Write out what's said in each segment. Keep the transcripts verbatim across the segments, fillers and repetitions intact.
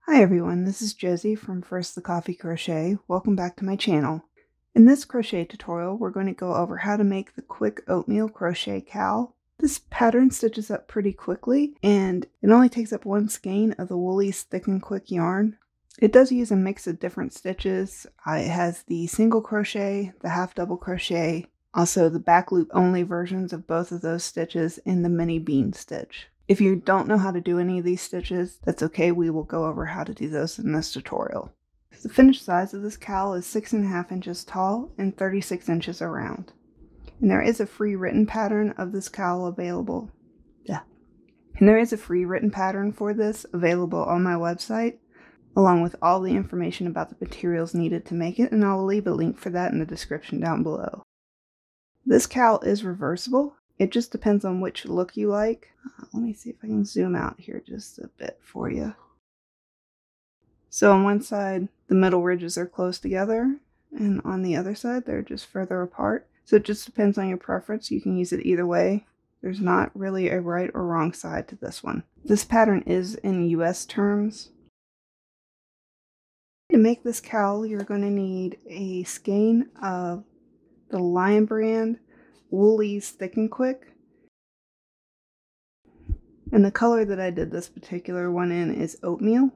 Hi everyone, this is Josie from First the Coffee Crochet. Welcome back to my channel. In this crochet tutorial, we're going to go over how to make the quick oatmeal crochet cowl. This pattern stitches up pretty quickly, and it only takes up one skein of the Wool-Ease Thick and Quick yarn. It does use a mix of different stitches. Uh, it has the single crochet, the half double crochet, also the back loop only versions of both of those stitches, and the mini bean stitch. If you don't know how to do any of these stitches, that's okay. We will go over how to do those in this tutorial. The finished size of this cowl is six and a half inches tall and thirty-six inches around. And there is a free written pattern of this cowl available. Yeah. And there is a free written pattern for this available on my website, along with all the information about the materials needed to make it, and I will leave a link for that in the description down below. This cowl is reversible. It just depends on which look you like. Uh, let me see if I can zoom out here just a bit for you. So on one side, the middle ridges are close together, and on the other side, they're just further apart. So it just depends on your preference. You can use it either way. There's not really a right or wrong side to this one. This pattern is in U S terms. To make this cowl, you're going to need a skein of the Lion Brand Wool-Ease Thick and Quick. And the color that I did this particular one in is oatmeal.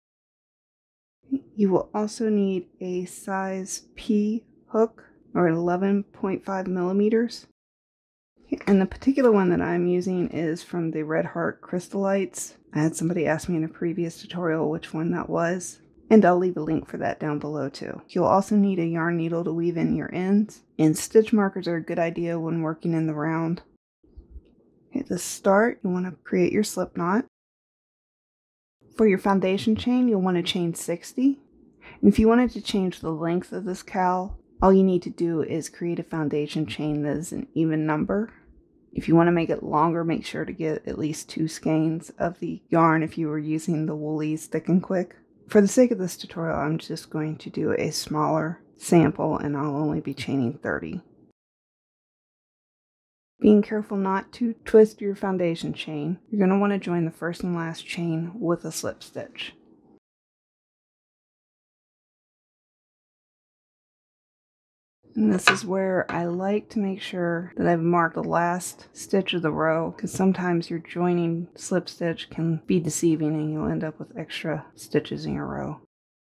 You will also need a size P hook, or eleven point five millimeters. And the particular one that I'm using is from the Red Heart Crystalites. I had somebody ask me in a previous tutorial which one that was, and I'll leave a link for that down below too. You'll also need a yarn needle to weave in your ends, and stitch markers are a good idea when working in the round. At the start, you want to create your slip knot. For your foundation chain, you'll want to chain sixty. And if you wanted to change the length of this cowl, all you need to do is create a foundation chain that is an even number. If you want to make it longer, make sure to get at least two skeins of the yarn if you were using the Wool-Ease Thick and Quick. For the sake of this tutorial, I'm just going to do a smaller sample, and I'll only be chaining thirty. Being careful not to twist your foundation chain, you're going to want to join the first and last chain with a slip stitch. And this is where I like to make sure that I've marked the last stitch of the row, because sometimes your joining slip stitch can be deceiving and you'll end up with extra stitches in your row.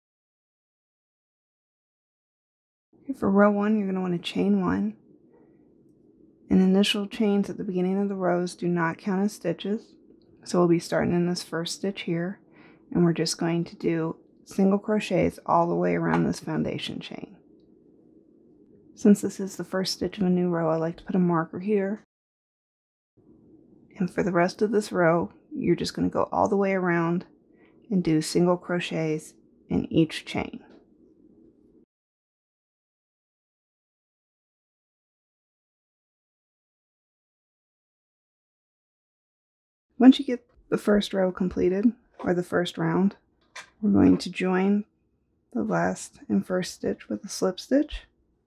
For row one, you're going to want to chain one. And initial chains at the beginning of the rows do not count as stitches. So we'll be starting in this first stitch here, and we're just going to do single crochets all the way around this foundation chain. Since this is the first stitch of a new row, I like to put a marker here. And for the rest of this row, you're just going to go all the way around and do single crochets in each chain. Once you get the first row completed, or the first round, we're going to join the last and first stitch with a slip stitch.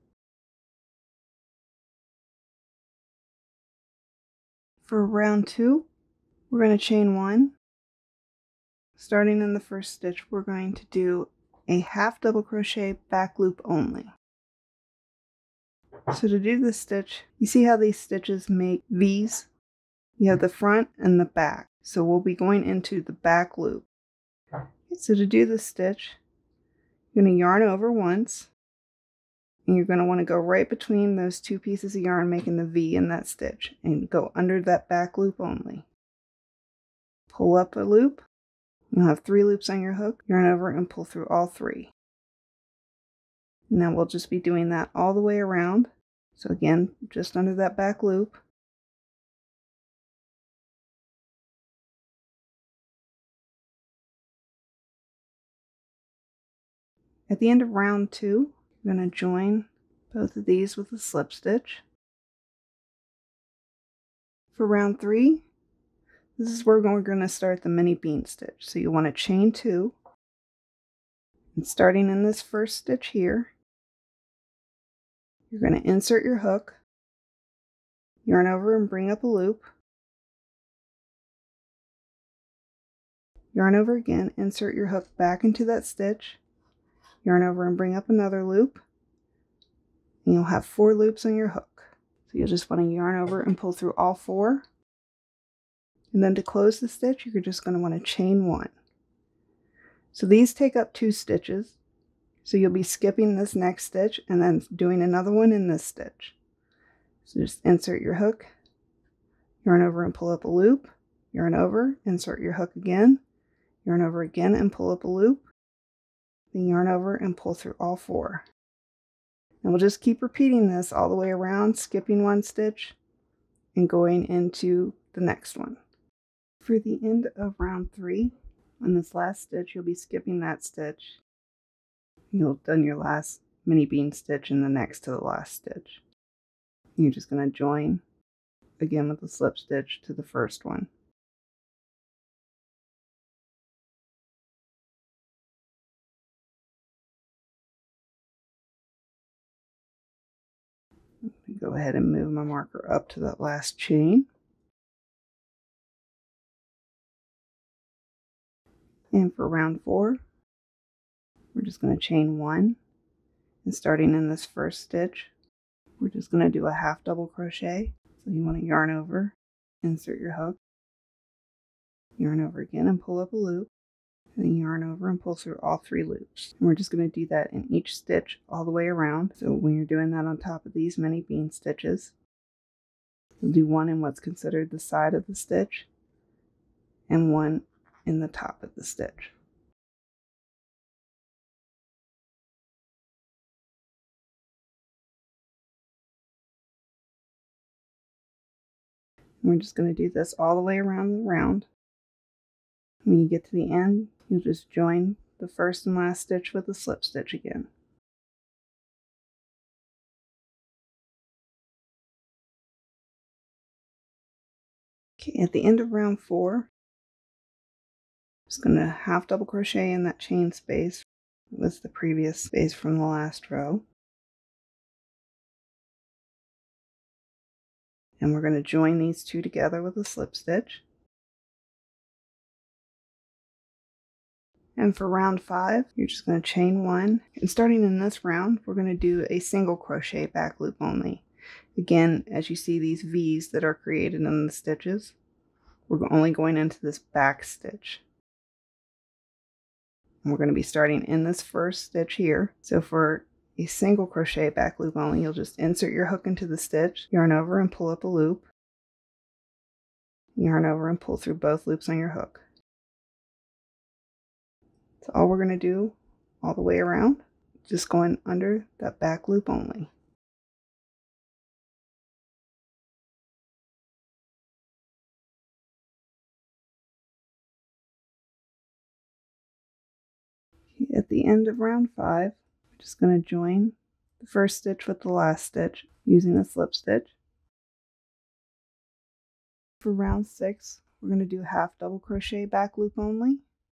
For round two, we're going to chain one. Starting in the first stitch, we're going to do a half double crochet back loop only. So to do this stitch, you see how these stitches make V's? You have the front and the back. So we'll be going into the back loop. So to do this stitch, you're going to yarn over once, and you're going to want to go right between those two pieces of yarn making the V in that stitch, and go under that back loop only. Pull up a loop. You'll have three loops on your hook. Yarn over and pull through all three. Now we'll just be doing that all the way around. So again, just under that back loop. At the end of round two, you're going to join both of these with a slip stitch. For round three, this is where we're going to start the mini bean stitch. So you want to chain two, and starting in this first stitch here, you're going to insert your hook, yarn over and bring up a loop, yarn over again, insert your hook back into that stitch, yarn over and bring up another loop, and you'll have four loops on your hook. So you'll just want to yarn over and pull through all four. And then to close the stitch, you're just going to want to chain one. So these take up two stitches. So you'll be skipping this next stitch and then doing another one in this stitch. So just insert your hook, yarn over and pull up a loop, yarn over, insert your hook again, yarn over again and pull up a loop, then yarn over and pull through all four. And we'll just keep repeating this all the way around, skipping one stitch and going into the next one. For the end of round three, on this last stitch, you'll be skipping that stitch. You'll have done your last mini bean stitch in the next to the last stitch. You're just going to join again with a slip stitch to the first one. Go ahead and move my marker up to that last chain. And for round four, we're just going to chain one, and starting in this first stitch, we're just going to do a half double crochet. So you want to yarn over, insert your hook, yarn over again and pull up a loop, and then yarn over and pull through all three loops. And we're just going to do that in each stitch all the way around. So when you're doing that on top of these mini bean stitches, you'll do one in what's considered the side of the stitch and one in the top of the stitch. And we're just going to do this all the way around the round. When you get to the end, you'll just join the first and last stitch with a slip stitch again. Okay, at the end of round four, I'm just going to half double crochet in that chain space with the previous space from the last row. And we're going to join these two together with a slip stitch. And for round five, you're just going to chain one. And starting in this round, we're going to do a single crochet back loop only. Again, as you see these V's that are created in the stitches, we're only going into this back stitch. And we're going to be starting in this first stitch here. So for a single crochet back loop only, you'll just insert your hook into the stitch, yarn over and pull up a loop, yarn over and pull through both loops on your hook. That's all we're going to do all the way around, just going under that back loop only. At the end of round five, we're just going to join the first stitch with the last stitch using a slip stitch. For round six, we're going to do half double crochet back loop only.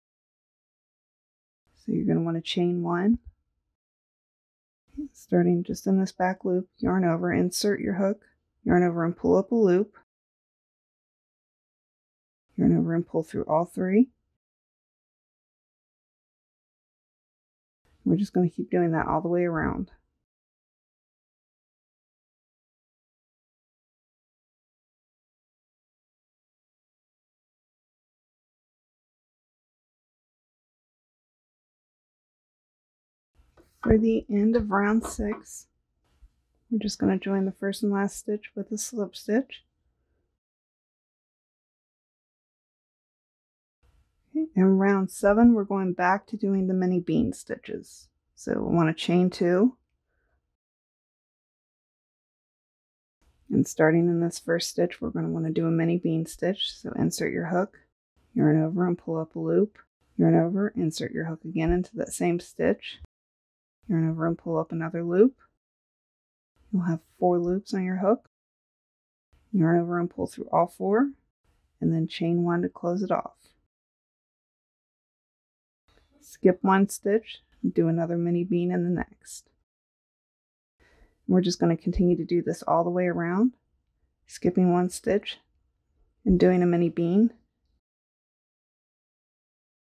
So you're going to want to chain one, starting just in this back loop, yarn over, insert your hook, yarn over and pull up a loop, yarn over and pull through all three. We're just going to keep doing that all the way around. For the end of round six, we're just going to join the first and last stitch with a slip stitch. Okay, and round seven, we're going back to doing the mini bean stitches. So we want to chain two. And starting in this first stitch, we're going to want to do a mini bean stitch. So insert your hook, yarn over and pull up a loop, yarn over, insert your hook again into that same stitch, yarn over and pull up another loop. You'll have four loops on your hook, yarn over and pull through all four, and then chain one to close it off. Skip one stitch, do another mini bean in the next. We're just going to continue to do this all the way around, skipping one stitch and doing a mini bean.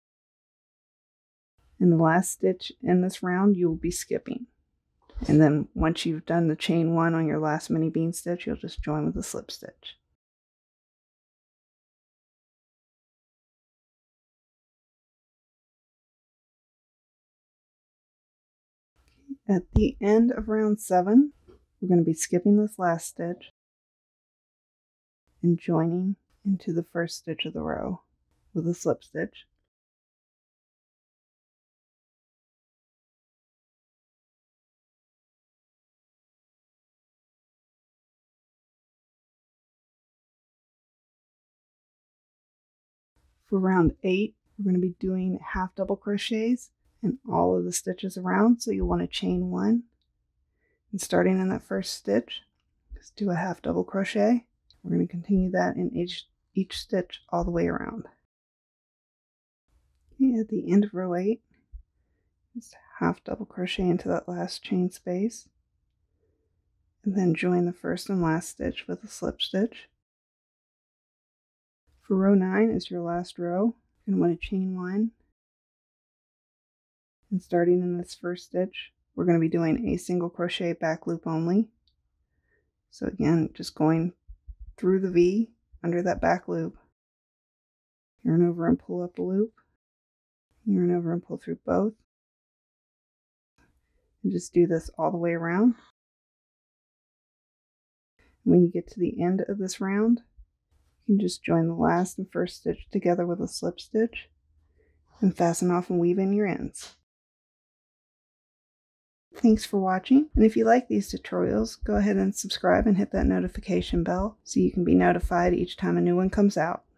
And the last stitch in this round you will be skipping. And then once you've done the chain one on your last mini bean stitch, you'll just join with a slip stitch. At the end of round seven, we're going to be skipping this last stitch and joining into the first stitch of the row with a slip stitch. For round eight, we're going to be doing half double crochets in all of the stitches around, so you'll want to chain one. And starting in that first stitch, just do a half double crochet. We're going to continue that in each, each stitch all the way around. Okay, at the end of row eight, just half double crochet into that last chain space, and then join the first and last stitch with a slip stitch. For row nine is your last row. You're going to want to chain one. And starting in this first stitch, we're going to be doing a single crochet back loop only. So again, just going through the V under that back loop. Yarn over and pull up a loop. Yarn over and pull through both. And just do this all the way around. When you get to the end of this round, you can just join the last and first stitch together with a slip stitch and fasten off and weave in your ends. Thanks for watching, and if you like these tutorials, go ahead and subscribe and hit that notification bell so you can be notified each time a new one comes out.